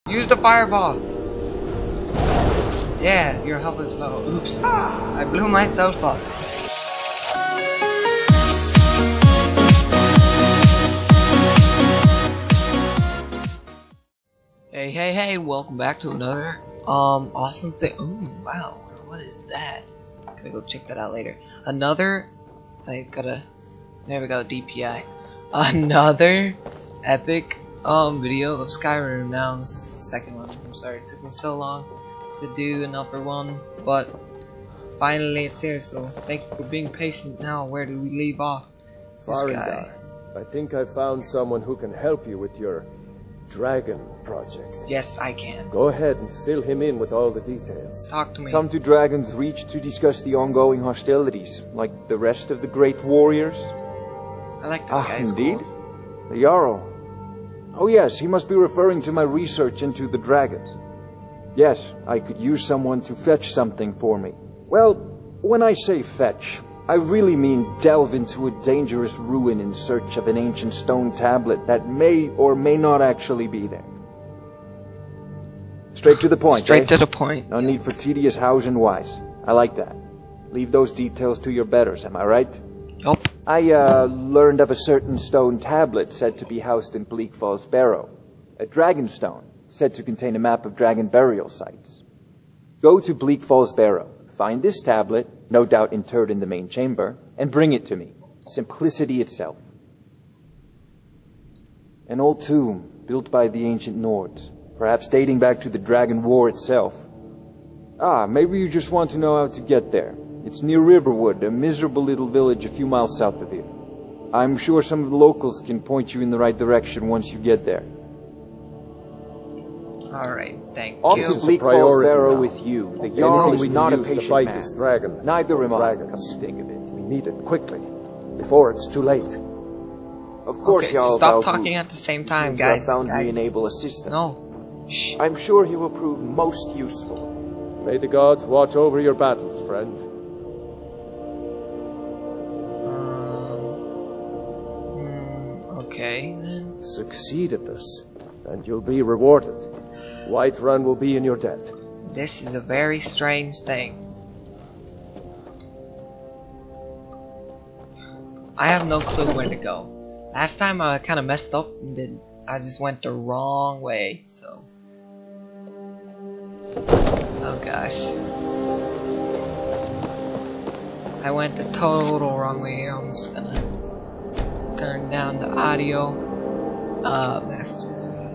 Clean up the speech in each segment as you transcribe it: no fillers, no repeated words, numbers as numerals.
Use the fireball. Yeah, your health is low. Oops. I blew myself up. Hey, welcome back to another awesome thing. Oh wow, what is that? Gotta go check that out later. Another there we go, DPI. Another epic video of Skyrim. Now this is the second one. I'm sorry it took me so long to do another one, but finally it's here, so thank you for being patient. Now where do we leave off? This guy. I think I found someone who can help you with your dragon project. Yes, I can. Go ahead and fill him in with all the details. Talk to me. Come to Dragon's Reach to discuss the ongoing hostilities, like the rest of the great warriors. I like this guy's indeed. The Jarl. Oh yes, he must be referring to my research into the dragons. Yes, I could use someone to fetch something for me. Well, when I say fetch, I really mean delve into a dangerous ruin in search of an ancient stone tablet that may or may not actually be there. Straight to the point, Straight to the point. No need for tedious hows and whys. I like that. Leave those details to your betters, am I right? Yup. I, learned of a certain stone tablet said to be housed in Bleak Falls Barrow. A dragon stone, said to contain a map of dragon burial sites. Go to Bleak Falls Barrow, find this tablet, no doubt interred in the main chamber, and bring it to me. Simplicity itself. An old tomb, built by the ancient Nords, perhaps dating back to the Dragon War itself. Maybe you just want to know how to get there. It's near Riverwood, a miserable little village a few miles south of here. I'm sure some of the locals can point you in the right direction once you get there. Alright, thank Off you. to Bleak Falls Barrow with you. The Jarl is not a patient fight man. this dragon. Neither am I, Dragons. come to think of it. We need it quickly, before it's too late. Of course, Okay, Jarl stop Balgruuf talking at the same time, seems to have guys. found me an able assistant. No. Shh. I'm sure he will prove most useful. May the gods watch over your battles, friend. Okay, then. Succeed at this, and you'll be rewarded. Whiterun will be in your debt. This is a very strange thing. I have no clue where to go. Last time I kind of messed up and I just went the wrong way, so. Oh gosh. I went the total wrong way here. I'm just gonna turn down the audio. Master.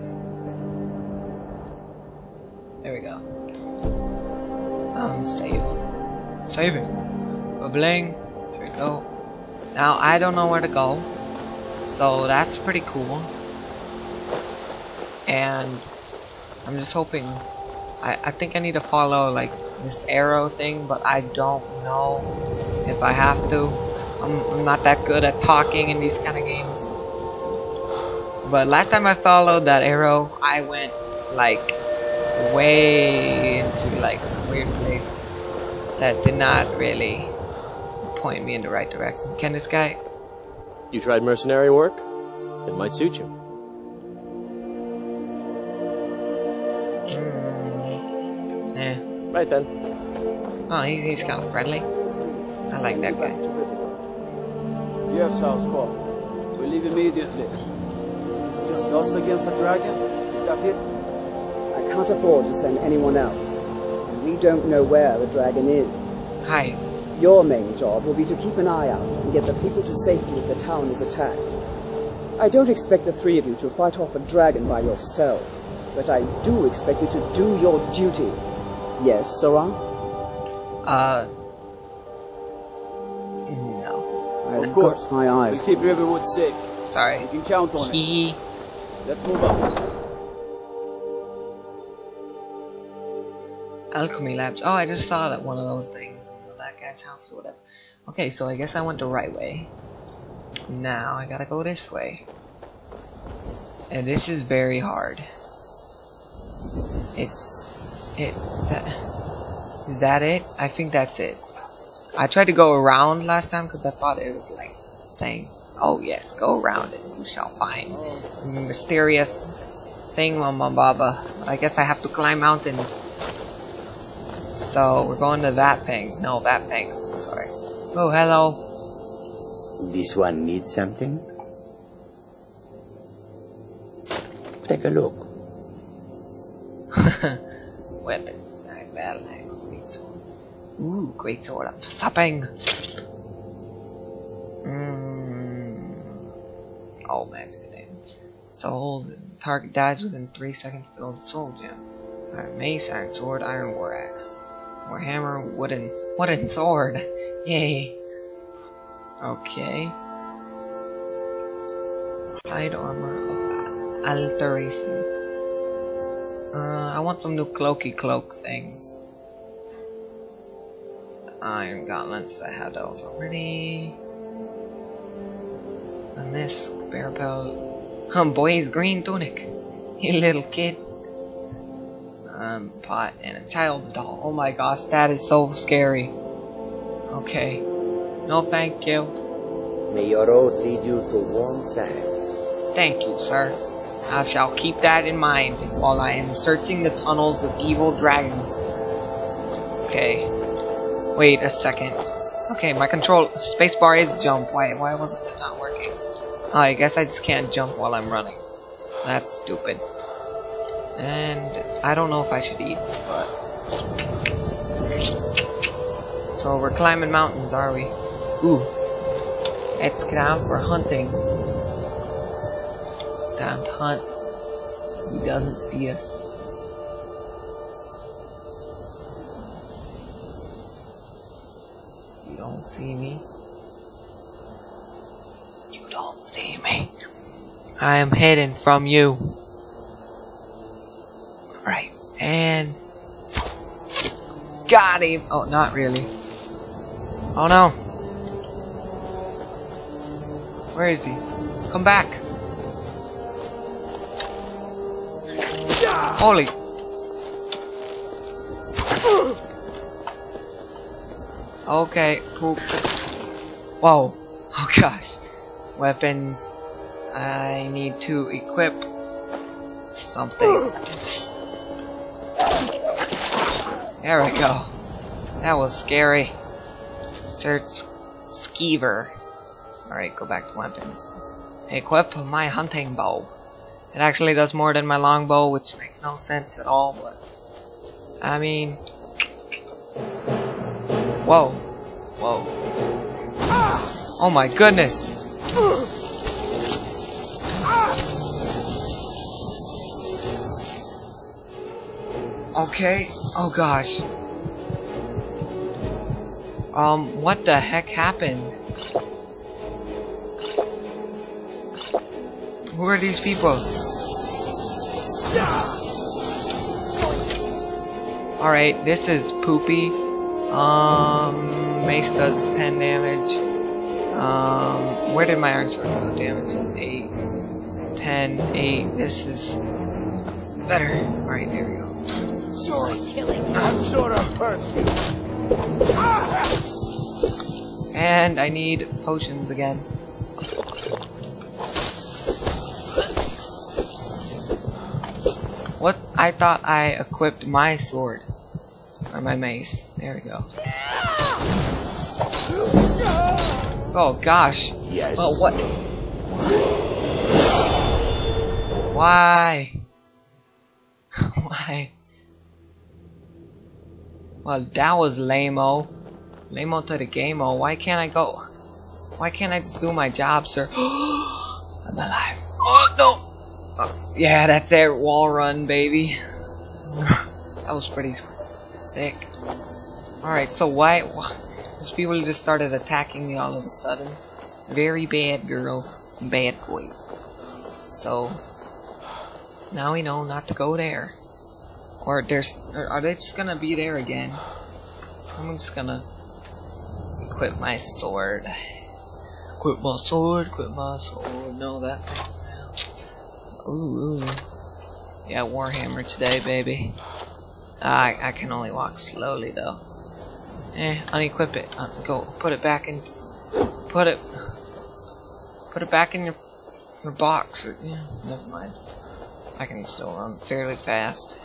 There we go. Save. Saving. Bubbling. There we go. Now I don't know where to go, so that's pretty cool. And I'm just hoping. I think I need to follow like this arrow thing, but I don't know if I have to. I'm not that good at talking in these kind of games. But last time I followed that arrow, I went like way into like some weird place that did not really point me in the right direction. Can this guy? You tried mercenary work? It might suit you. Right then. Oh, he's kind of friendly. I like that guy. Yes, House Call. We leave immediately. It's just us against the dragon? Is that it? I can't afford to send anyone else. And we don't know where the dragon is. Hi. Your main job will be to keep an eye out and get the people to safety if the town is attacked. I don't expect the three of you to fight off a dragon by yourselves, but I do expect you to do your duty. Yes, Sora? No. Of course. My eyes. We'll keep Riverwood safe. Sorry. You can count on it. Let's move on. Alchemy labs. Oh, I just saw that one of those things. That guy's house or whatever. Okay, so I guess I went the right way. Now I gotta go this way. And this is very hard. Is that it? I think that's it. I tried to go around last time because I thought it was like saying, oh yes, go around and you shall find the mysterious thing, Mama Baba. But I guess I have to climb mountains. So we're going to that thing. No, that thing. Sorry. Oh, hello. This one needs something? Take a look. Weapons. Battle axe. Great sword. Ooh, great sword. I'm supping. Oh, magic damage. Soul. Target dies within 3 seconds. Fill the soul gem. Iron mace, iron sword, iron war axe. War hammer, wooden sword. Yay. Okay. Hide armor of alteration. I want some new cloaky cloak things. Iron gauntlets, I have those already. A misk, bear pelt. Boy's green tunic. You little kid. Pot and a child's doll. Oh my gosh, that is so scary. Okay. No, thank you. May your road lead you to warm sands. Thank you, sir. I shall keep that in mind while I am searching the tunnels of evil dragons. Okay. Wait a second. Okay, my control spacebar is jump. Why wasn't it not working? Oh, I guess I just can't jump while I'm running. That's stupid. And I don't know if I should eat, but so we're climbing mountains, are we? Ooh. Let's get out for hunting. Time to hunt. He doesn't see us. You don't see me. You don't see me. I am hidden from you. Right, and got him. Oh, not really. Oh no. Where is he? Come back. Holy. Okay, poop. Whoa. Oh gosh. Weapons. I need to equip something. There we go. That was scary. Search skeever. Alright, go back to weapons. Equip my hunting bow. It actually does more than my longbow, which makes no sense at all, but I mean, whoa. Whoa. Oh my goodness. Okay. Oh gosh. What the heck happened? Who are these people? Alright, this is poopy. Mace does 10 damage. Where did my iron sword go? Damage is 8. 10, 8. This is better. Alright, there we go. I'm sure of person. And I need potions again. What? I thought I equipped my sword. Or my mace. There we go. Oh gosh. Yes. Well, what? Why? Why? Well, that was lame-o. Lame-o to the game-o. Why can't I go? Why can't I just do my job, sir? I'm alive. Oh, no! Oh, yeah, that's it. Wall run, baby. That was pretty sick. Alright, so why? Those people just started attacking me all of a sudden. Very bad girls and bad boys. So, now we know not to go there. Or are they just gonna be there again? I'm just gonna equip my sword. Equip my sword, no, that thing. Ooh. Yeah, Warhammer today, baby. I can only walk slowly though. Unequip it. Go put it back in. Put it back in your box. Or, yeah, never mind. I can still run fairly fast.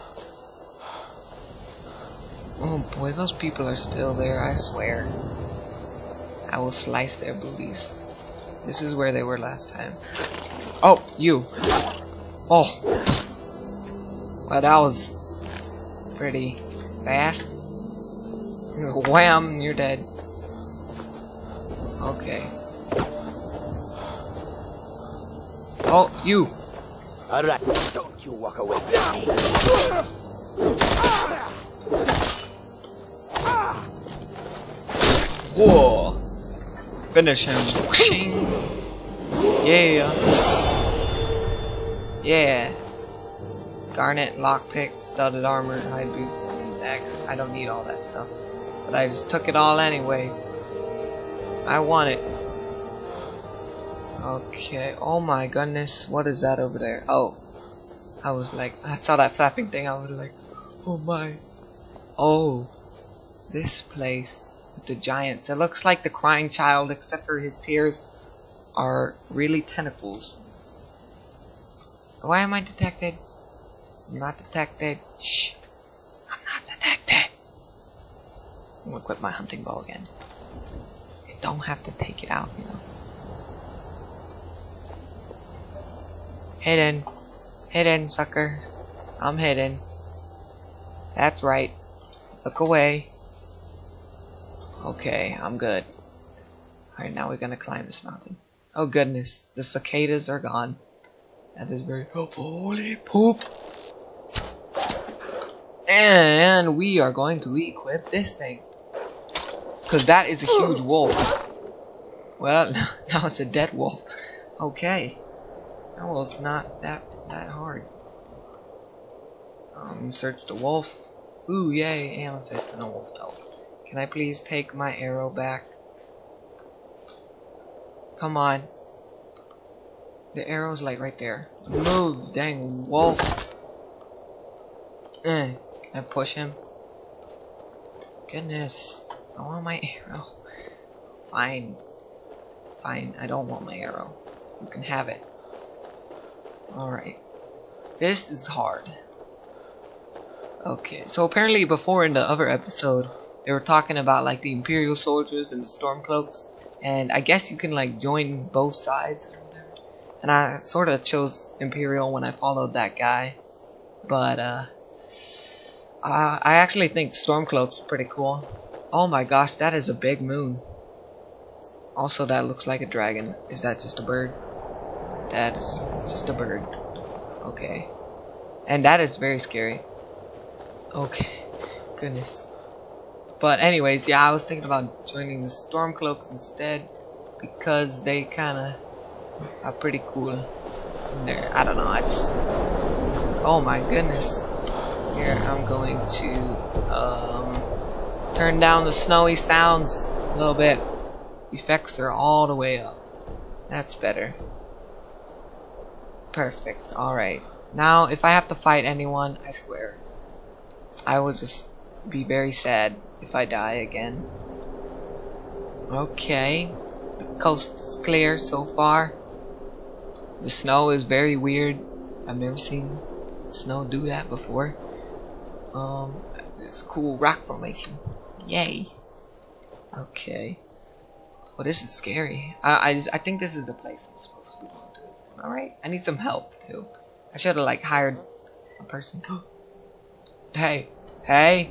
Oh boy, those people are still there, I swear. I will slice their booties. This is where they were last time. Oh, you. Oh. Well, that was pretty fast. Wham, you're dead. Okay. Oh, you. Alright, don't you walk away from me. Whoa. Finish him. Whooshing. Yeah. Yeah. Garnet, lockpick, studded armor, high boots, and dagger. I don't need all that stuff. But I just took it all anyways. I want it. Okay. Oh my goodness. What is that over there? Oh. I was like, I saw that flapping thing. I was like, oh my. Oh. This place. The giants. It looks like the crying child, except for his tears are really tentacles. Why am I detected? I'm not detected. Shh. I'm not detected. I'm gonna equip my hunting bow again. You don't have to take it out, you know. Hidden. Hidden, sucker. I'm hidden. That's right. Look away. Okay, I'm good. Alright, now we're gonna climb this mountain. Oh goodness, the cicadas are gone. That is very helpful. Holy poop! And we are going to equip this thing. Because that is a huge wolf. Well, now it's a dead wolf. Okay. Oh, well, it's not that hard. Search the wolf. Ooh, yay, amethyst and a wolf pelt. Can I please take my arrow back? Come on. The arrow's like right there. Move, dang wolf. Can I push him? Goodness. I want my arrow. Fine. Fine, I don't want my arrow. You can have it. Alright. This is hard. Okay, so apparently before in the other episode, they were talking about like the Imperial soldiers and the Stormcloaks, and I guess you can like join both sides or whatever. And I sort of chose Imperial when I followed that guy, but I actually think Stormcloak's pretty cool. Oh my gosh, that is a big moon. Also, that looks like a dragon. Is that just a bird? That is just a bird. Okay. And that is very scary. Okay. Goodness. But anyways, yeah, I was thinking about joining the Stormcloaks instead, because they kinda are pretty cool. They're, I don't know, I just... Oh my goodness. Here, I'm going to turn down the snowy sounds a little bit. Effects are all the way up. That's better. Perfect. Alright. Now, if I have to fight anyone, I swear, I will just be very sad if I die again. Okay. The coast is clear so far. The snow is very weird. I've never seen snow do that before. It's a cool rock formation. Yay. Okay. Oh, this is scary. I think this is the place I'm supposed to be going to. Alright? I need some help too. I should have like hired a person. Hey. Hey.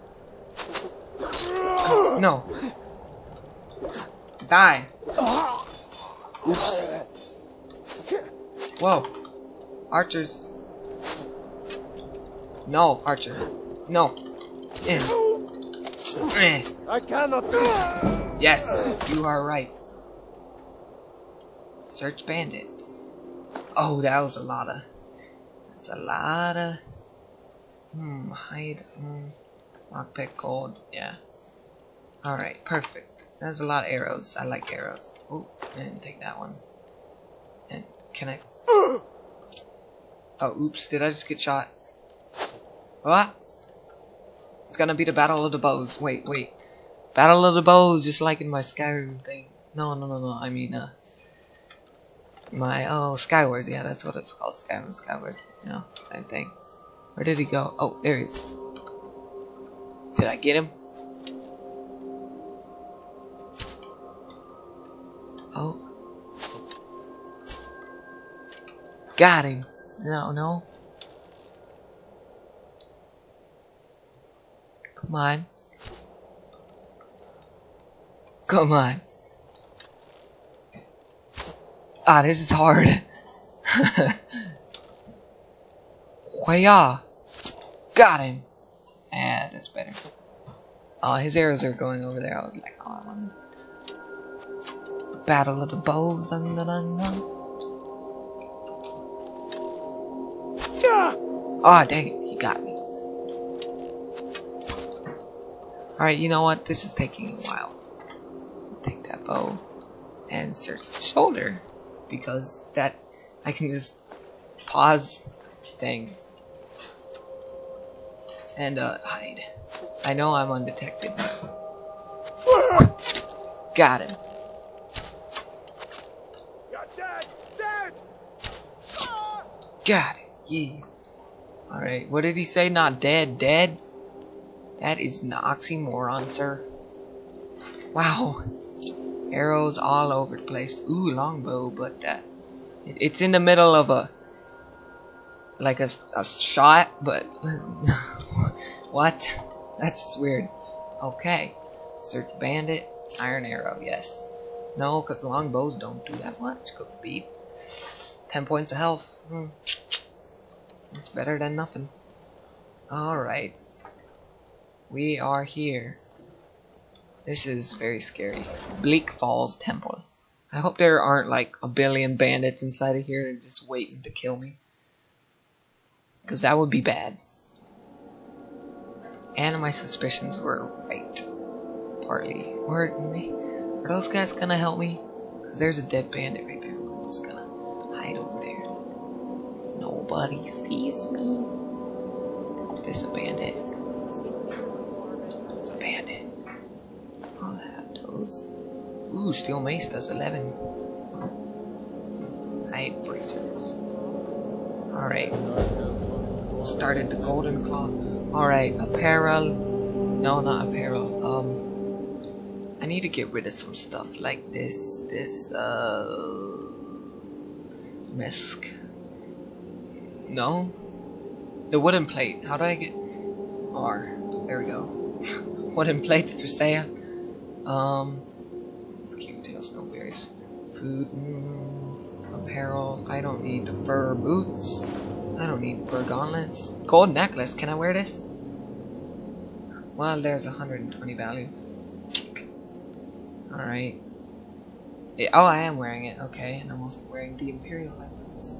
No. Die. Oops. Whoa. Archers. No, Archer. No. I cannot do it. Yes, you are right. Search bandit. Oh, that was a lot of... That's a lot of... hide. Lockpick gold. Yeah. Alright, perfect. That's a lot of arrows. I like arrows. Oh, and take that one. And can I... Oh, oops. Did I just get shot? What? It's gonna be the Battle of the Bows. Wait. Battle of the Bows, just like in my Skyrim thing. No. I mean, my, Skywars. Yeah, that's what it's called. Skywars. You know, same thing. Where did he go? Oh, there he is. Did I get him? Oh. Got him. No. Come on. Come on. Ah, this is hard. Waya. Got him. Ah, that's better. Oh, his arrows are going over there. I was like, oh, I want the battle of the bows. Dun, dun, dun, dun. Oh, dang it. He got me. Alright, you know what? This is taking a while. Take that bow and search the shoulder, because that I can just pause things and hide. I know I'm undetected. Got him. You're dead! Dead! Got it. Yeah. Alright, what did he say? Not dead, dead? That is an oxymoron, sir. Wow. Arrows all over the place. Ooh, longbow, but it's in the middle of a shot, but what? That's just weird. Okay. Search bandit, iron arrow, yes. No, because longbows don't do that much. Could be 10 points of health. It's better than nothing. Alright. We are here. This is very scary. Bleak Falls Temple. I hope there aren't like a billion bandits inside of here and just waiting to kill me. Because that would be bad. And my suspicions were right. Partly. Are those guys gonna help me? Because there's a dead bandit right there. I'm just gonna hide over there. Nobody sees me. This a bandit. It's a bandit. I'll have those. Ooh, steel mace does 11. Hide bracers. Alright. Started the golden claw. Alright, apparel. No, not apparel. I need to get rid of some stuff like this. Mesk. No? The wooden plate. How do I get R? There we go. Wooden plates for Saya. Let's keep tail snowberries. Food. Apparel. I don't need fur boots. I don't need fur gauntlets. Gold necklace. Can I wear this? Well, there's 120 value. Alright. Oh, I am wearing it. Okay, and I'm also wearing the Imperial weapons.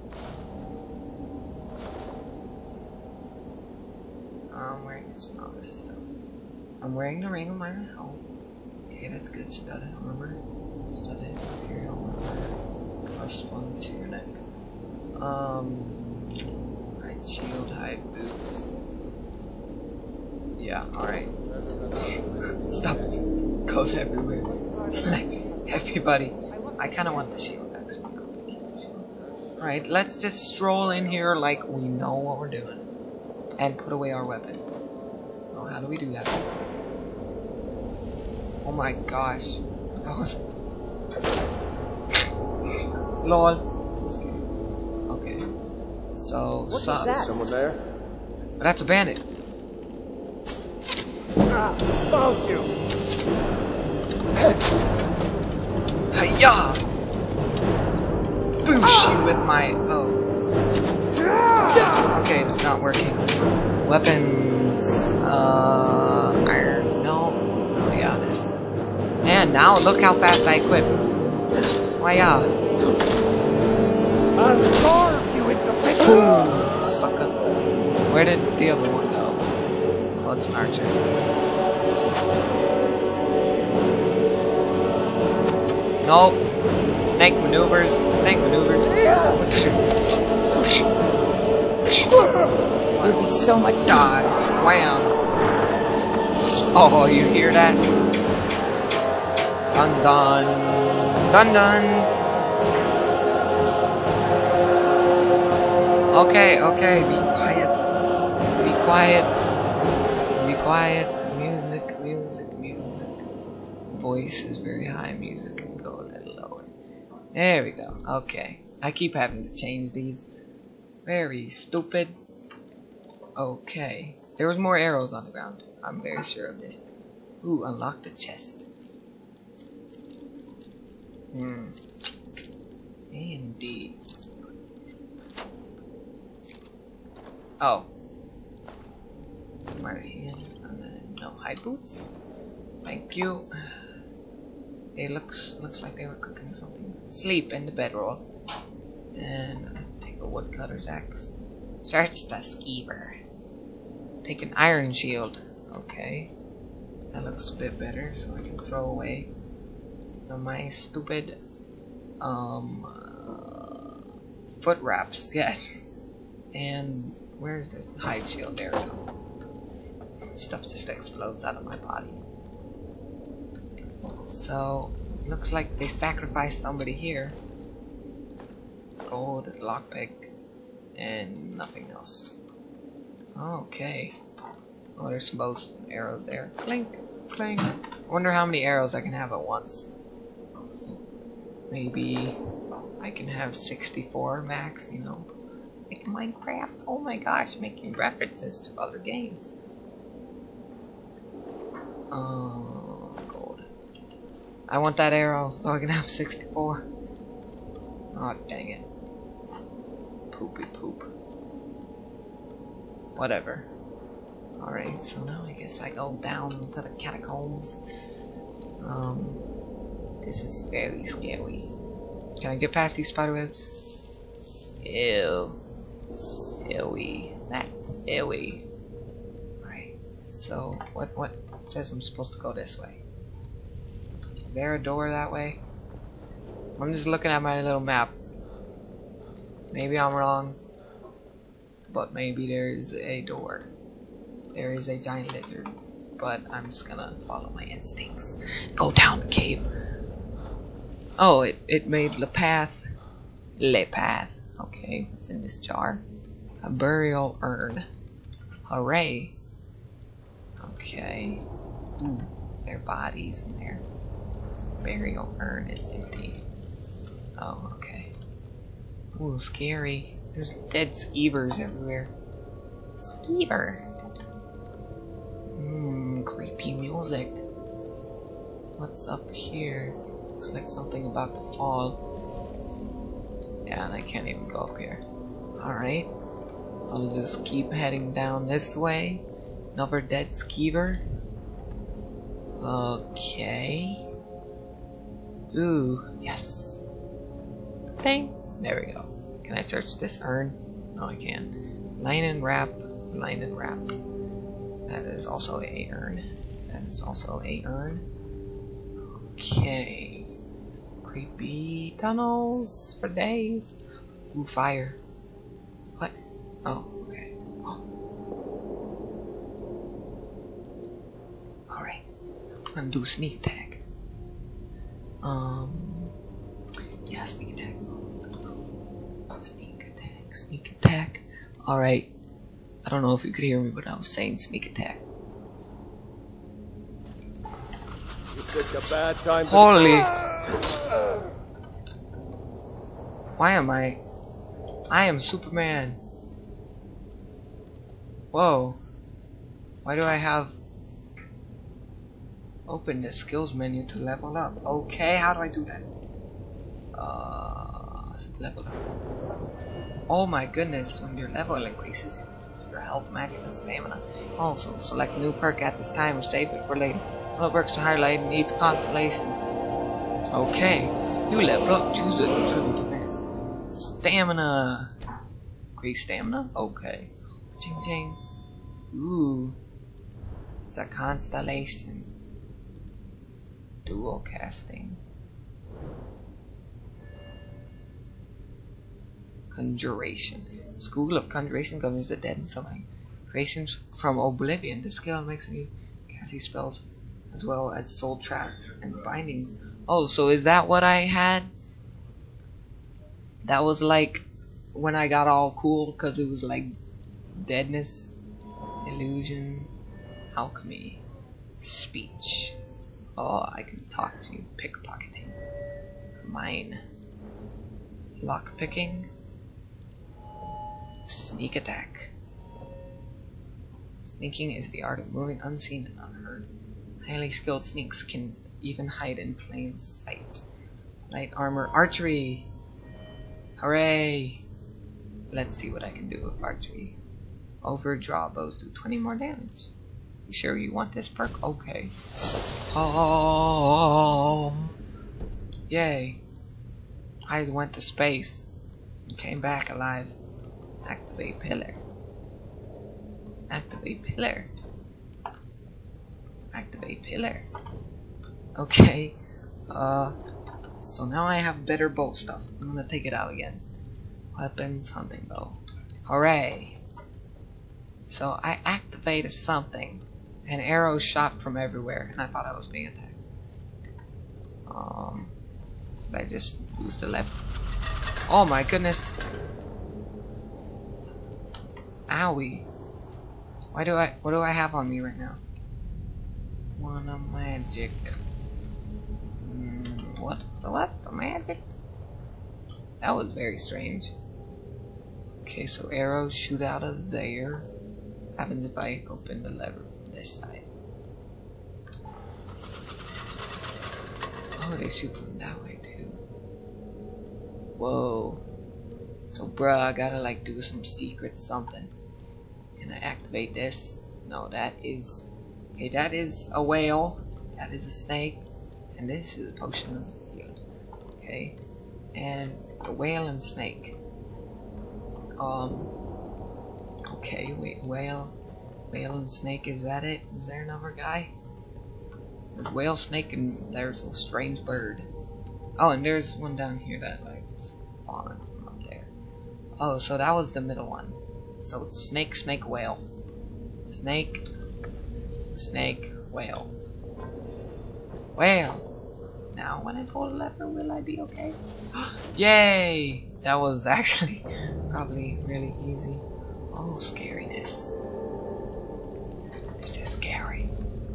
I'm wearing this novice stuff. I'm wearing the Ring of Minor Health. Okay, that's good. Studded armor. Studded Imperial armor. +1 to your neck. Hide shield, hide boots. Yeah, alright. Stop it. Goes everywhere. Like, everybody. I kinda want the shield actually. Alright, let's just stroll in here like we know what we're doing. And put away our weapon. Oh, how do we do that? Oh my gosh. That was... LOL. Just kidding. Okay. So, What is that? Someone there? That's a bandit. Found you! Hiya! Boosh you with my... Oh. Okay, it's not working. Weapons... iron... No. Oh yeah, this. And now, look how fast I equipped. Why yeah. I'll carve you into Boom! Sucker. Where did the other one go? Oh, it's an archer. Nope. Snake maneuvers. Snake maneuvers. What the shit? There'd be so much Die. Wham. Oh, you hear that? Dun dun. Dun dun. Okay, okay, be quiet. Be quiet. Be quiet. Music, music, music. Voice is very high. Music can go a little lower. There we go. Okay. I keep having to change these. Very stupid. Okay. There was more arrows on the ground. I'm very sure of this. Ooh, unlock the chest. Indeed. Oh. My hand. No high boots. Thank you. It looks like they were cooking something. Sleep in the bedroll. And I take a woodcutter's axe. Search the skeever. Take an iron shield. Okay. That looks a bit better, so I can throw away my stupid foot wraps. Yes. And where's the hide shield? There we go. Stuff just explodes out of my body. So looks like they sacrificed somebody here. Gold, lockpick, and nothing else. Okay. Oh, there's some bows and arrows there. Clink, clink. I wonder how many arrows I can have at once. Maybe I can have 64 max, you know. Like Minecraft. Oh my gosh, making references to other games. Gold. I want that arrow so I can have 64. Oh, dang it. Poopy poop. Whatever. Alright, so now I guess I go down to the catacombs. This is very scary. Can I get past these spiderwebs? Ew. Ewy. That ewy. Alright, so what says I'm supposed to go this way? Is there a door that way? I'm just looking at my little map. Maybe I'm wrong, but maybe there's a door. There is a giant lizard, but I'm just gonna follow my instincts. Go down the cave. Oh, it made the path. Le path. Okay, what's in this jar? A burial urn. Hooray. Okay. Ooh, is there bodies in there? Burial urn is empty. Oh, okay. Ooh, scary. There's dead skeevers everywhere. Skeever. Creepy music. What's up here? Looks like something about to fall. Yeah, and I can't even go up here. Alright. I'll just keep heading down this way. Another dead skeever. Okay. Ooh, yes. Dang. There we go. Can I search this urn? No, I can't. Linen wrap. Linen wrap. That is also a urn. That is also a urn. Okay. Creepy tunnels for days. Ooh, fire. What? Oh, okay. Oh. Alright. I'm gonna do a sneak attack. Yeah, sneak attack. Sneak attack, sneak attack. Alright. I don't know if you could hear me, but I was saying sneak attack. You picked a bad time to Holy! Why am I am Superman. Whoa. Why do I have open the skills menu to level up? Okay, how do I do that? Level up. Oh my goodness, when your level increases, your health, magic, and stamina. Also, select new perk at this time or save it for later. All perks to highlight needs constellation. Okay, you leveled up. Choose a contribute to advance. Stamina. Increase stamina? Okay. Ching ching. Ooh. It's a constellation. Dual casting. Conjuration. School of Conjuration governs the dead and summoning. Creations from Oblivion. The skill makes you cast these spells as well as soul trap and bindings. Oh, so is that what I had? That was like when I got all cool because it was like deadness, illusion, alchemy, speech. Oh, I can talk to you. Pickpocketing, mine, lockpicking, sneak attack. Sneaking is the art of moving unseen and unheard. Highly skilled sneaks can even hide in plain sight. Light armor, archery. Hooray! Let's see what I can do with archery. Overdraw bows do 20 more damage. You sure you want this perk? Okay. Yay. I went to space and came back alive. Activate pillar. Activate pillar. Activate pillar. Okay. So now I have better bow stuff. I'm gonna take it out again. Weapons, hunting bow. Hooray! So I activated something, and arrows shot from everywhere, and I thought I was being attacked. Did I just lose the left? Oh my goodness! Owie! What do I have on me right now? Wanna magic? What? The magic? That was very strange. Okay, so arrows shoot out of there. What happens if I open the lever from this side? Oh, they shoot from that way too. Whoa. So bruh, I gotta like do some secret something. Can I activate this? No, that is... Okay, that is a whale. That is a snake. And this is a potion of healing. Okay. And a whale and snake. Okay, wait, whale and snake, is that it? Is there another guy? There's whale, snake, and there's a strange bird. Oh, and there's one down here that like was falling from up there. Oh, so that was the middle one. So it's snake, snake, whale. Snake, snake, whale. Whale! Now when I pull the lever, will I be okay? Yay! That was actually probably really easy. Oh, scariness. This is scary.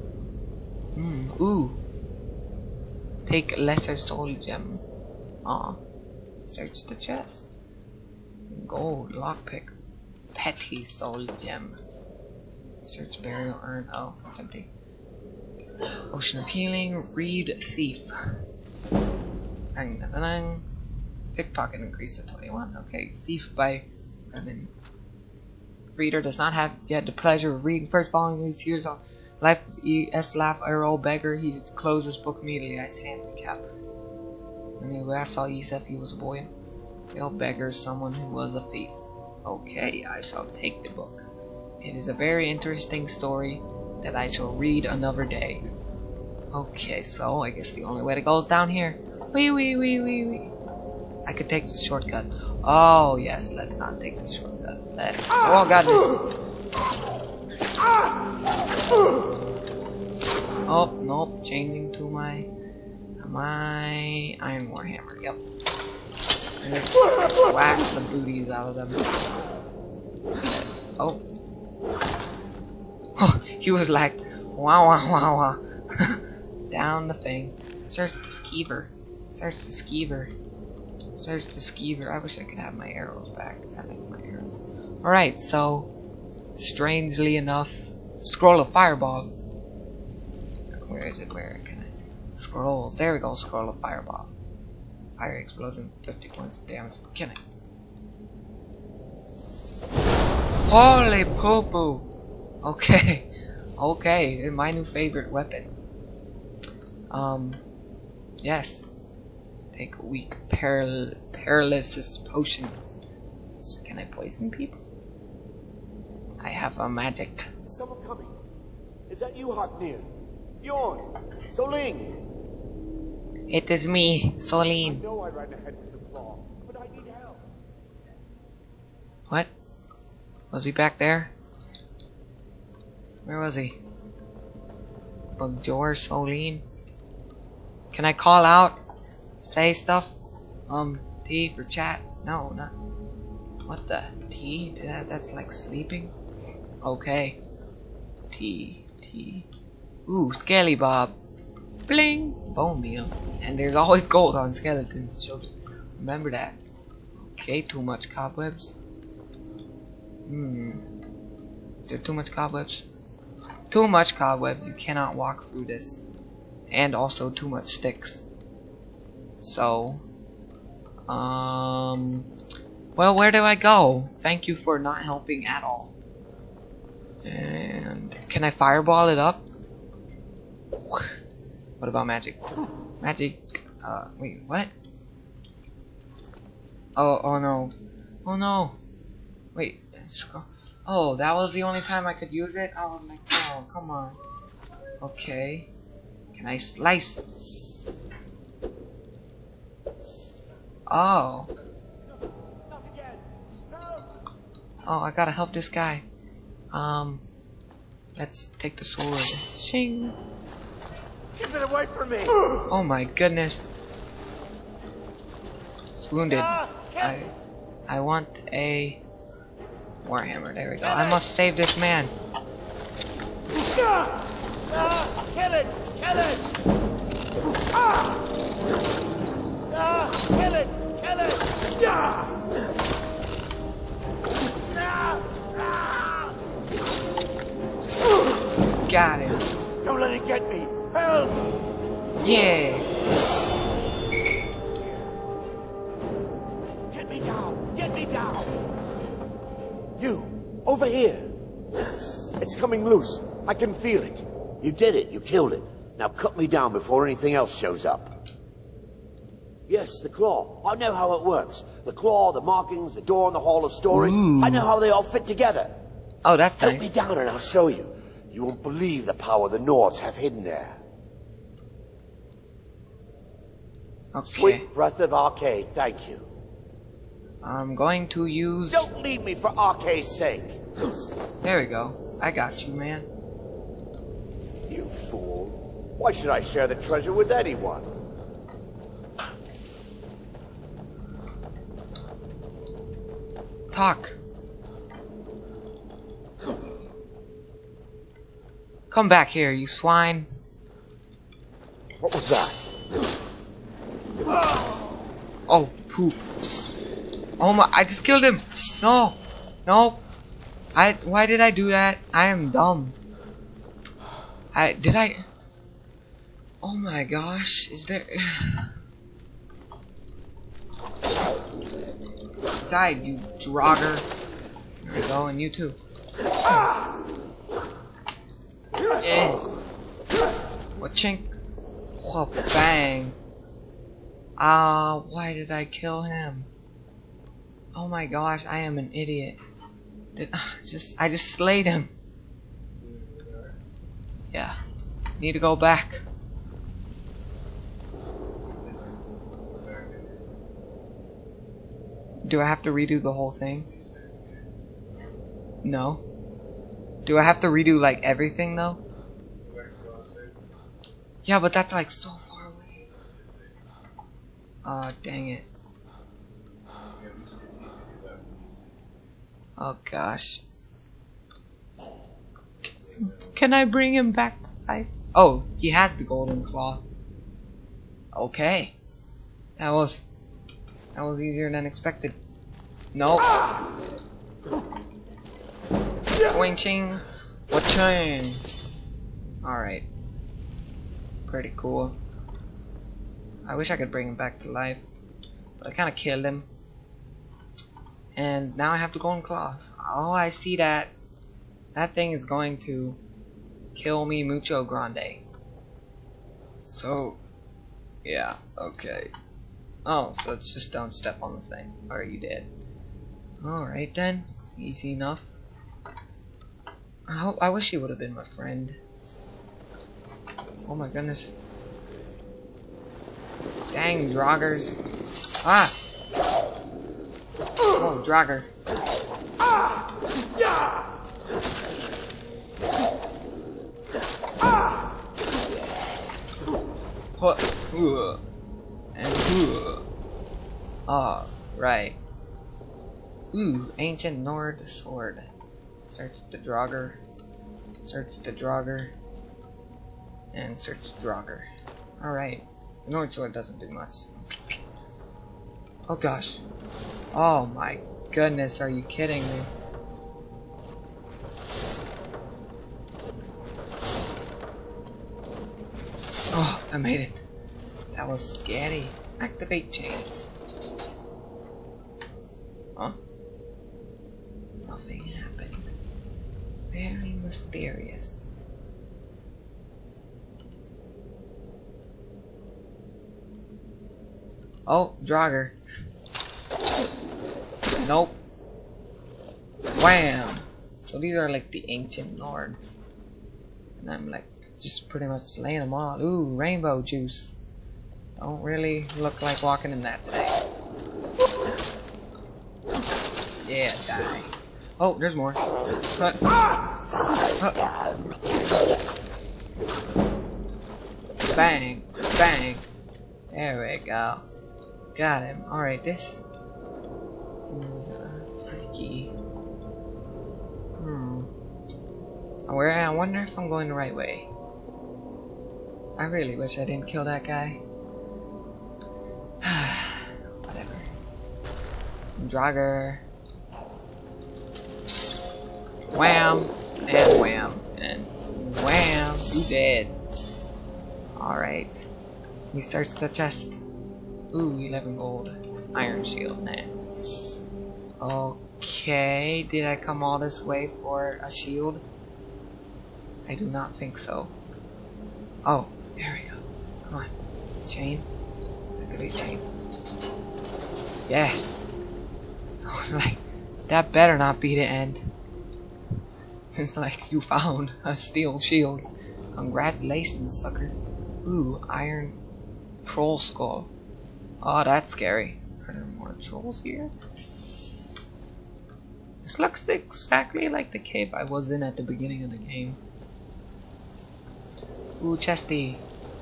Ooh. Take lesser soul gem. Search the chest. Gold, lockpick. Petty soul gem. Search burial urn. Oh, it's empty. Ocean of healing. Reed thief. Pickpocket increased to 21. Okay, thief by Revan. Reader does not have yet the pleasure of reading first volume of these years of life of E.S. Laugh, Earl Beggar. He closed his book immediately. I stand the cap. Anyway, I saw Yusef, he was a boy. Earl Beggar is someone who was a thief. Okay, I shall take the book. It is a very interesting story that I shall read another day. Okay, so I guess the only way to go is down here. Wee. I could take the shortcut. Oh yes, let's not take the shortcut. Oh goodness. Oh nope, changing to my Iron Warhammer. Yep. And just whack the booties out of them. Oh. He was like, wow. Down the thing. Search the skeever. Search the skeever. Search the skeever. I wish I could have my arrows back. I like my arrows. Alright, so strangely enough, scroll of fireball. Where is it? Where can I? Scrolls. There we go. Scroll of fireball. Fire explosion. 50 points of damage. Can I? Holy poo poo. Okay. Okay. My new favorite weapon. Yes. Take a weak paralysis potion. Can I poison people? I have a magic. Someone coming. Is that you, Haknir? Bjorn! Soling! It is me, Soling. I know I ran ahead with the claw, but I need help. What? Was he back there? Where was he? Bonjour, Soling. Can I call out? Say stuff? T for chat? No, not. What the? T? That's like sleeping? Okay. T. T. Ooh, Skelly Bob. Bling! Bone meal. And there's always gold on skeletons, children. Remember that. Okay, too much cobwebs. Is there too much cobwebs? Too much cobwebs. You cannot walk through this. And also too much sticks. So, well, where do I go? Thank you for not helping at all. And can I fireball it up? What about magic? Magic. Wait, what? Oh no. Oh no. Wait. Oh, that was the only time I could use it? Oh my god, come on. Okay. Can I slice? Oh. Oh, I gotta help this guy. Let's take the sword. Shing. Keep it away from me. Oh my goodness. It's wounded. I want a warhammer. There we go. I must save this man. Kill it! Kill it! Kill it! Kill it! Got him. Don't let it get me. Help! Yeah. Get me down! Get me down! You, over here. It's coming loose. I can feel it. You did it. You killed it. Now cut me down before anything else shows up. Yes, the claw. I know how it works. The claw, the markings, the door in the Hall of Stories. I know how they all fit together. Oh, that's Help nice. me down and I'll show you. You won't believe the power the Nords have hidden there. Okay. Sweet breath of Arcade, thank you. I'm going to use... Don't leave me for Arcade's sake. There we go. I got you, man. You fool. Why should I share the treasure with anyone? Talk. Come back here, you swine. What was that? Oh, poop. Oh my, I just killed him. No. No. Why did I do that? I am dumb. Did I? Oh my gosh, is there... Died, you drogger. There we go, and you too. What chink? Whoa, bang. Why did I kill him? Oh my gosh, I am an idiot. I just slayed him. Yeah. Need to go back. Do I have to redo the whole thing? No. Do I have to redo like everything though? Yeah, but that's like so far away. Dang it. Oh gosh. Can I bring him back to life? Oh, he has the golden claw. Okay. That was easier than expected. No. Wing ching. What chain? Alright. Pretty cool. I wish I could bring him back to life. But I kinda killed him. And now I have to go in claws. Oh, I see that. That thing is going to kill me mucho grande. So, yeah, okay. Oh, so it's just don't step on the thing. Or you did. Alright then. Easy enough. I wish he would have been my friend. Oh my goodness. Dang, Draugrs. Ah! Oh, Draugr. And right. Ooh, ancient Nord sword. Search the Draugr. Search the Draugr. And search the Draugr. Alright. The Nord Sword doesn't do much. Oh gosh. Oh my goodness, are you kidding me? Oh, I made it. That was scary. Activate chain. Huh? Nothing happened. Very mysterious. Oh, Draugr. Nope. Wham! So these are like the ancient lords. And I'm like just pretty much slaying them all. Ooh, rainbow juice. Don't really look like walking in that today. Yeah, die. Oh, there's more. Bang! Bang! There we go. Got him. Alright, this is freaky. I wonder if I'm going the right way. I really wish I didn't kill that guy. Whatever. Draugr. Wham! And wham! And wham! You dead. Alright. We search the chest. Ooh, 11 gold. Iron shield, nah. Okay, did I come all this way for a shield? I do not think so. Oh, there we go. Come on. Chain. Activate chain. Yes! I was like, that better not be the end. Since like, you found a steel shield. Congratulations, sucker. Ooh, iron troll skull. Oh, that's scary. Are there more trolls here? This looks exactly like the cave I was in at the beginning of the game. Ooh, chesty.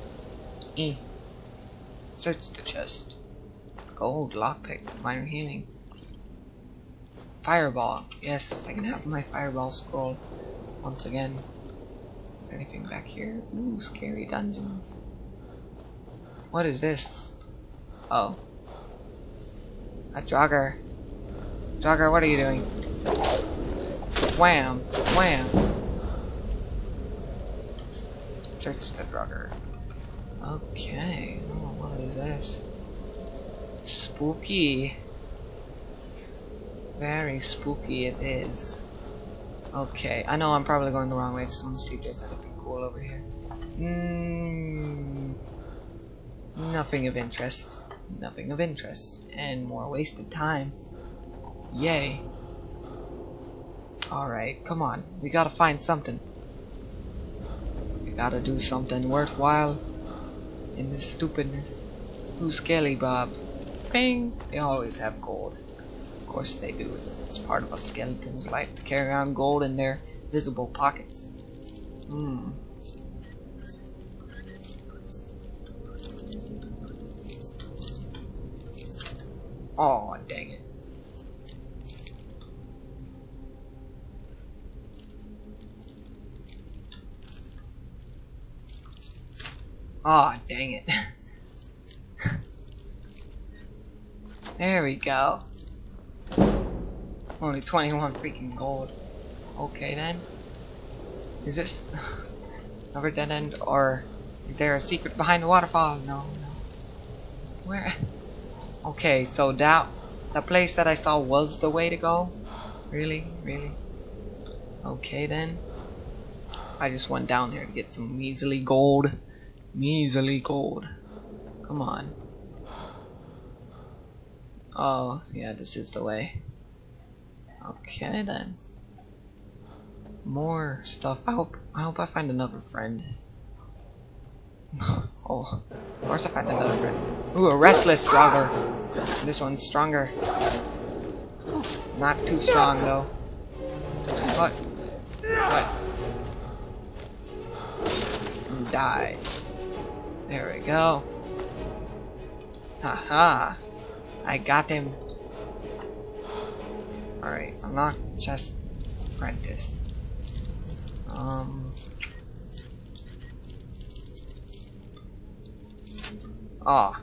Search the chest. Gold, lockpick, minor healing. Fireball. Yes, I can have my fireball scroll once again. Anything back here? Ooh, scary dungeons. What is this? Oh. A Draugr. Draugr, what are you doing? Wham! Wham! Search the Draugr. Okay. Oh, what is this? Spooky. Very spooky it is. Okay, I know I'm probably going the wrong way. Just want to see if there's anything cool over here. Nothing of interest. Nothing of interest. And more wasted time. Yay. Alright, come on. We gotta find something. We gotta do something worthwhile in this stupidness. Ooh, Skelly Bob. Bing! They always have gold. Of course they do. It's part of a skeleton's life to carry around gold in their visible pockets. Oh, dang it. Oh, dang it. There we go. Only 21 freaking gold. Okay then. Is this another dead end, or is there a secret behind the waterfall? No, no. Where? Okay, so that the place that I saw was the way to go? Really? Really? Okay then. I just went down there to get some measly gold. Measly gold. Come on. Oh, yeah, this is the way. Okay then. More stuff. I hope I find another friend. Oh, of course I find another friend. Ooh, a restless Draugr. This one's stronger. Not too strong though. What? What? Die. There we go. Haha. I got him. Alright, unlock chest apprentice. Ah.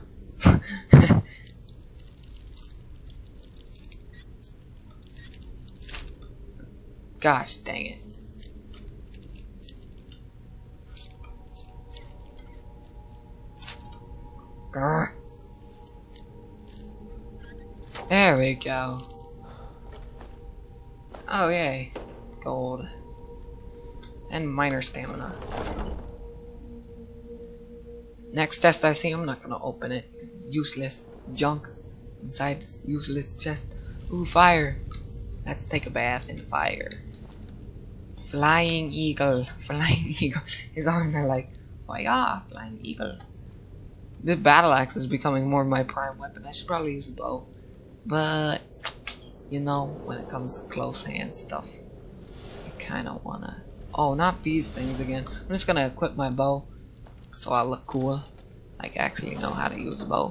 Gosh dang it. Grr. There we go. Oh yay. Gold. And minor stamina. Next chest I see, I'm not gonna open it. It's useless junk inside this useless chest. Ooh, fire. Let's take a bath in fire. Flying eagle. Flying eagle. His arms are like, oh yeah, flying eagle. The battle axe is becoming more of my prime weapon. I should probably use a bow. But, you know, when it comes to close hand stuff, I kinda wanna... Oh, not these things again. I'm just gonna equip my bow so I look cool. Like, I actually know how to use a bow.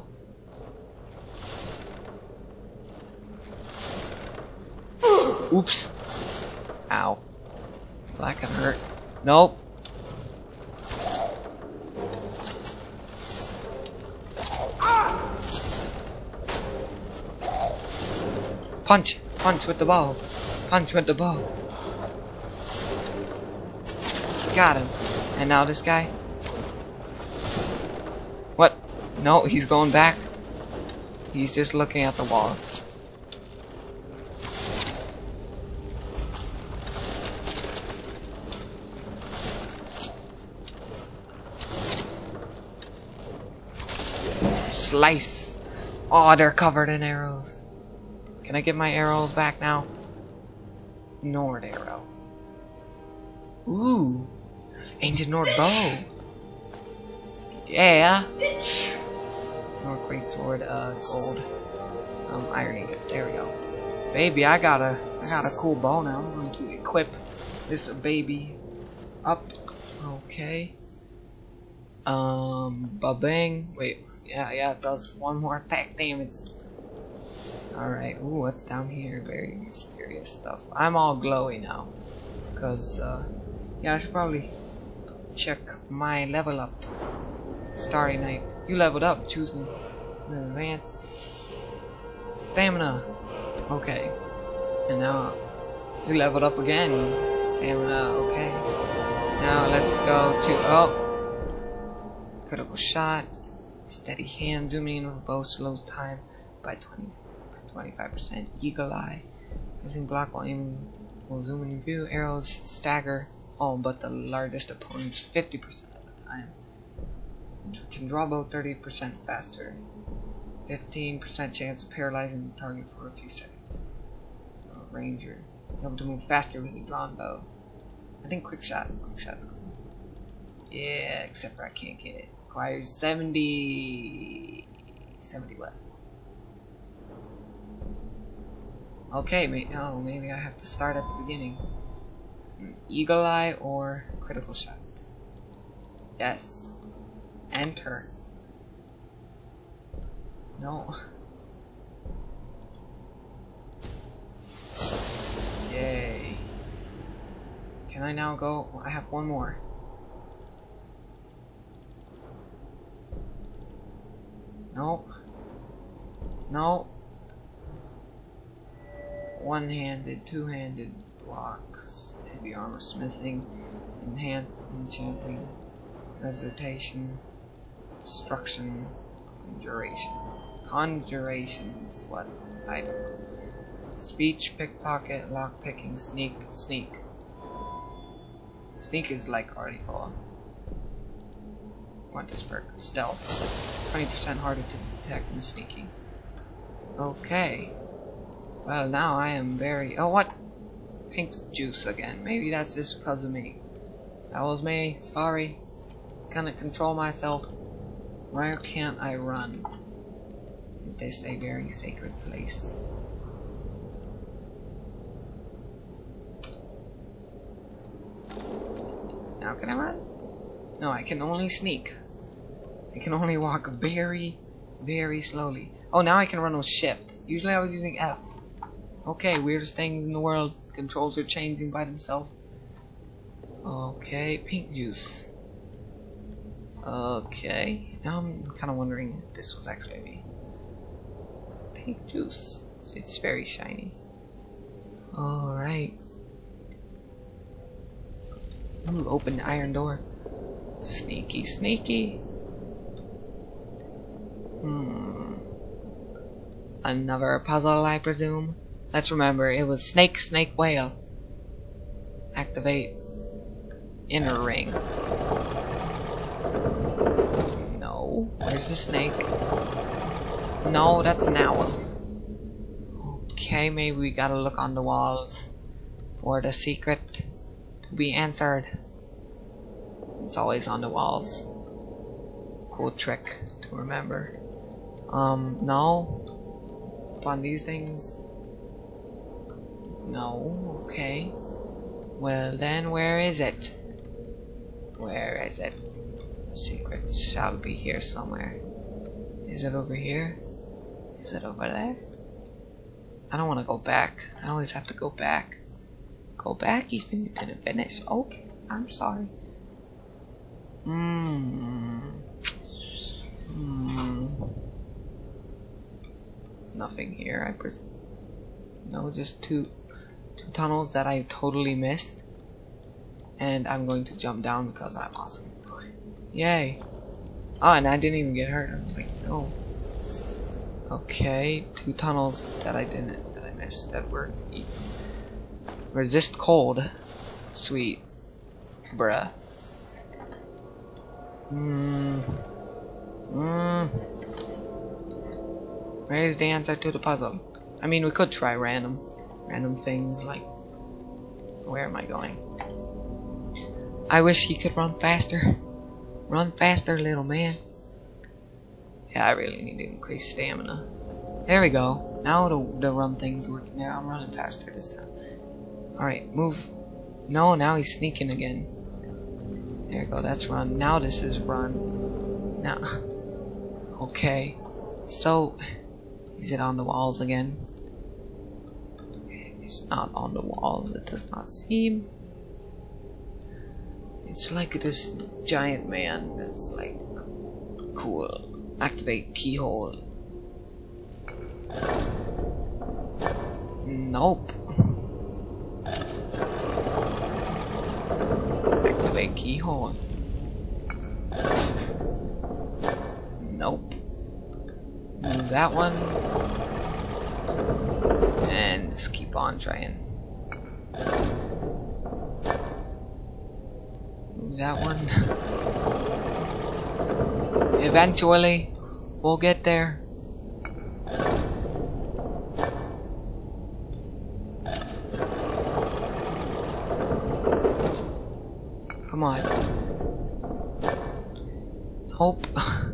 Oops. Ow. That can hurt. Nope. Punch! Punch with the bow! Punch with the bow! Got him. And now this guy? What? No, he's going back. He's just looking at the wall. Slice! Oh, they're covered in arrows. Can I get my arrows back now? Nord arrow. Ooh! Ancient Nord bow! Yeah! Nord greatsword, gold. Iron ingot. There we go. Baby, I got a cool bow now. I'm going to equip this baby up. Okay. Ba-bang. Wait. Yeah, it does one more attack damage. Alright, ooh, what's down here? Very mysterious stuff. I'm all glowy now. Cause, yeah, I should probably check my level up. Starry Night. You leveled up, choosing advance. Stamina. Okay. And now, you leveled up again. Stamina, okay. Now let's go to, oh! Critical shot. Steady hand, zooming in with a bow slows time by 25%. Eagle eye. Using block while aiming will zoom in view. Arrows stagger all but the largest opponents 50% of the time. Can draw bow 30% faster. 15% chance of paralyzing the target for a few seconds. So, ranger. Able to move faster with a drawn bow. I think quick shot. Quick shot's cool. Yeah, except for I can't get it. Requires 70 what? Okay, maybe I have to start at the beginning. Eagle eye or critical shot? Yes. Enter. No. Yay. Can I now go? I have one more. Nope. No. One-handed, two-handed blocks, heavy armor smithing, enchanting, recitation, destruction, conjuration. Conjuration is what I don't know. Speech, pickpocket, lockpicking, sneak. Sneak is like already full. Want this perk? Stealth. 20% harder to detect than sneaking. Okay. Well, now I am very... Oh, what? Pink juice again. Maybe that's just because of me. That was me. Sorry. Gonna control myself. Where can't I run? Is this a very sacred place? Now can I run? No, I can only sneak. I can only walk very, very slowly. Oh, now I can run with shift. Usually I was using F. Okay, weirdest things in the world. Controls are changing by themselves. Okay, pink juice. Okay, now I'm kind of wondering if this was actually me. Pink juice. It's very shiny. Alright. Ooh, open the iron door. Sneaky, sneaky. Another puzzle, I presume. Let's remember, it was snake, snake, whale. Activate inner ring. No. Where's the snake? No, that's an owl. Okay, maybe we gotta look on the walls for the secret to be answered. It's always on the walls. Cool trick to remember. No. Up on these things. No. Okay. Well then, where is it? Where is it? Secret shall be here somewhere. Is it over here? Is it over there? I don't want to go back. I always have to go back. Go back even you didn't finish. Okay, I'm sorry. Nothing here, I presume. No, just two tunnels that I totally missed. And I'm going to jump down because I'm awesome. Yay. Oh, and I didn't even get hurt. I was like, no. Okay, 2 tunnels that I missed that were eaten. Resist cold. Sweet. Bruh. Where's the answer to the puzzle? I mean, we could try random things like, where am I going? I wish he could run faster. Run faster, little man. Yeah, I really need to increase stamina. There we go. Now the run thing's working there. I'm running faster this time. Alright, move. No, now he's sneaking again. There we go, that's run. Now this is run. Now. Okay. So, is it on the walls again? It's not on the walls, it does not seem. It's like this giant man that's like cool. Activate keyhole. Nope. Activate keyhole. Nope. Move that one. And just keep on trying. Move that one. Eventually, we'll get there. Come on. Nope.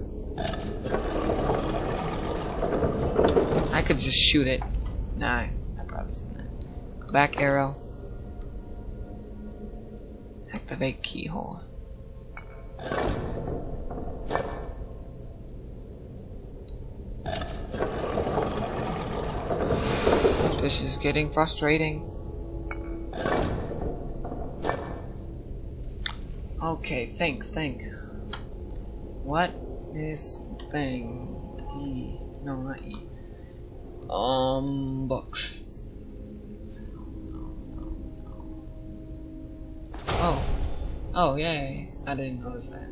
I could just shoot it. Nah, I probably shouldn't. Go back arrow. Activate keyhole. This is getting frustrating. Okay, think. What is thing? E. No, not E. Books. Oh, yay. I didn't notice that.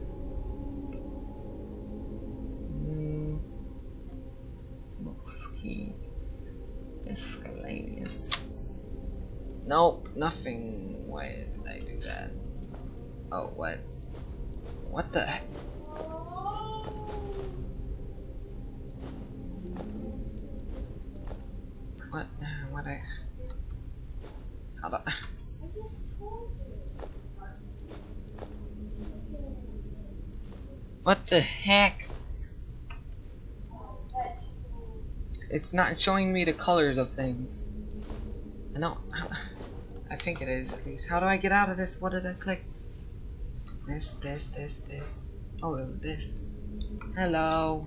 Books, keys. Miscellaneous. Nope, nothing. Why did I do that? Oh, what? What the heck? What? How do I just told you. What the heck? It's not showing me the colors of things. I know. I think it is, at least. How do I get out of this? What did I click? This. Oh, it was this. Hello.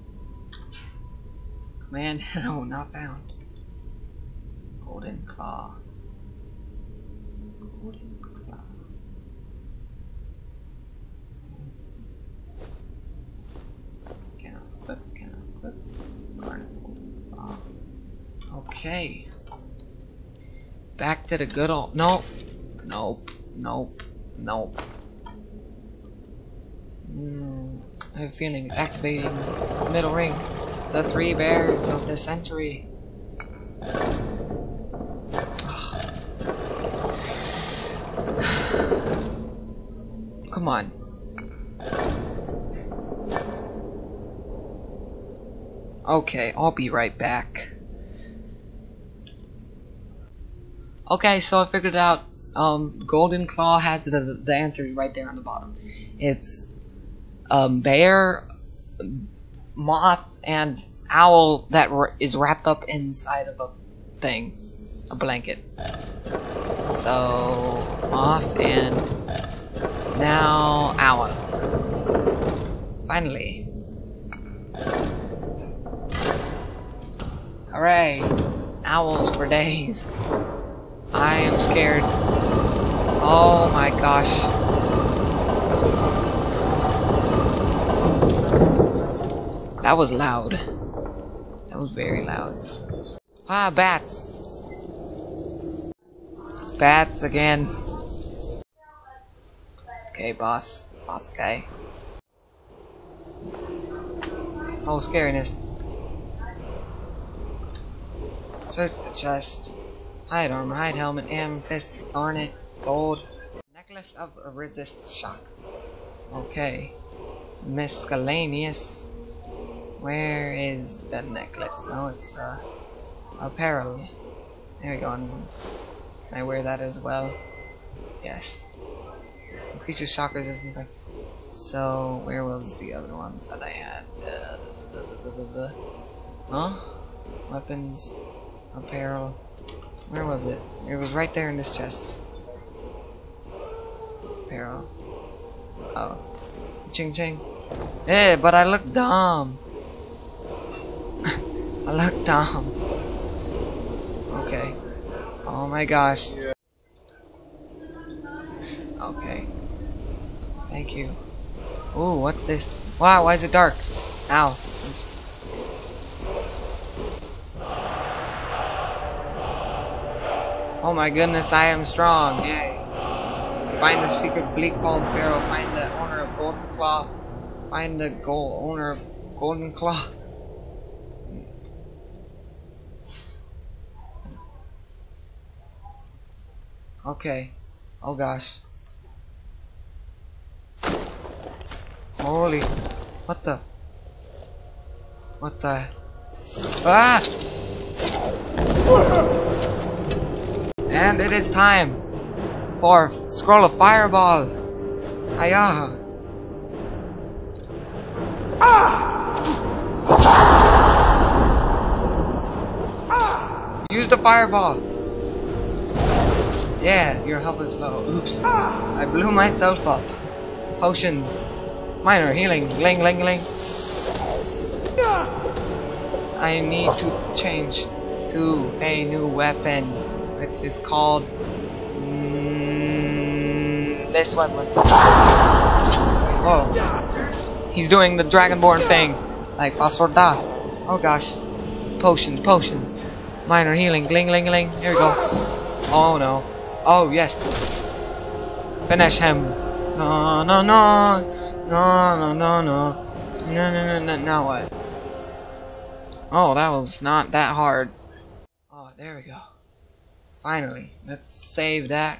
Command hello, not found. Golden claw. Golden claw. Okay. Back to the good old. Nope. Nope. Nope. Nope. I have a feeling it's activating the middle ring. The 3 bears of the century. Come on. Okay, I'll be right back. Okay, so I figured it out. Golden Claw has the answers right there on the bottom. It's bear, moth, and owl that is wrapped up inside of a thing, a blanket. So moth and now owl. Finally. Hooray! Owls for days. I am scared. Oh my gosh. That was loud. That was very loud. Ah, bats. Bats again. Okay, boss. Boss guy. Oh, scariness. Search the chest. Hide armor, hide helmet, amethyst, garnet, gold. Necklace of resist shock. Okay. Miscellaneous. Where is that necklace? No, it's apparel. There we go. Can I wear that as well? Yes. Increases shock resistance. So where was the other ones that I had? Huh? Weapons, apparel. Where was it? It was right there in this chest. Apparel. Oh. Ching ching. Eh, but I look dumb. I look dumb. Okay. Oh my gosh. Okay. Thank you. Ooh, what's this? Wow, why is it dark? Ow. Oh my goodness, I am strong. Yay. Find the secret Bleak Falls barrel. Find the owner of Golden Claw. Find the owner of Golden Claw. Okay. Oh gosh. Holy. What the? What the? Ah! And it is time for Scroll of Fireball. Hiya! Use the fireball. Yeah, your health is low. Oops. I blew myself up. Potions. Minor healing. Gling, gling, gling. I need to change to a new weapon, which is called this weapon. Whoa. He's doing the Dragonborn thing. Like Fasorda. Oh gosh. Potions, potions. Minor healing. Gling, gling, gling. Here we go. Oh no. Oh yes. Finish him. No, no, no. No, no, no, no. No, no, no, no. Now what? Oh, that was not that hard. Oh, there we go. Finally. Let's save that.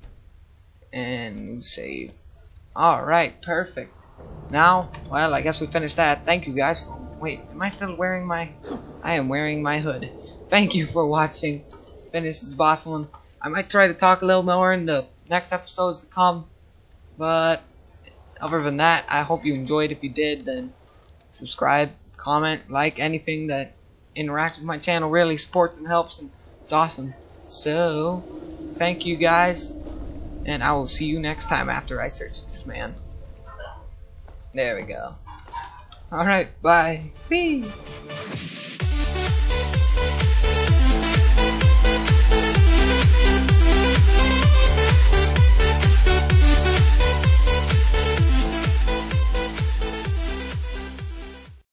And save. Alright, perfect. Now, well, I guess we finished that. Thank you guys. Wait, am I still wearing my... I am wearing my hood. Thank you for watching. Finish this boss one. I might try to talk a little more in the next episodes to come. But, other than that, I hope you enjoyed. If you did, then subscribe, comment, like, anything that interacts with my channel really supports and helps, and it's awesome. So, thank you guys, and I will see you next time after I search this man. There we go. Alright, bye. Bye.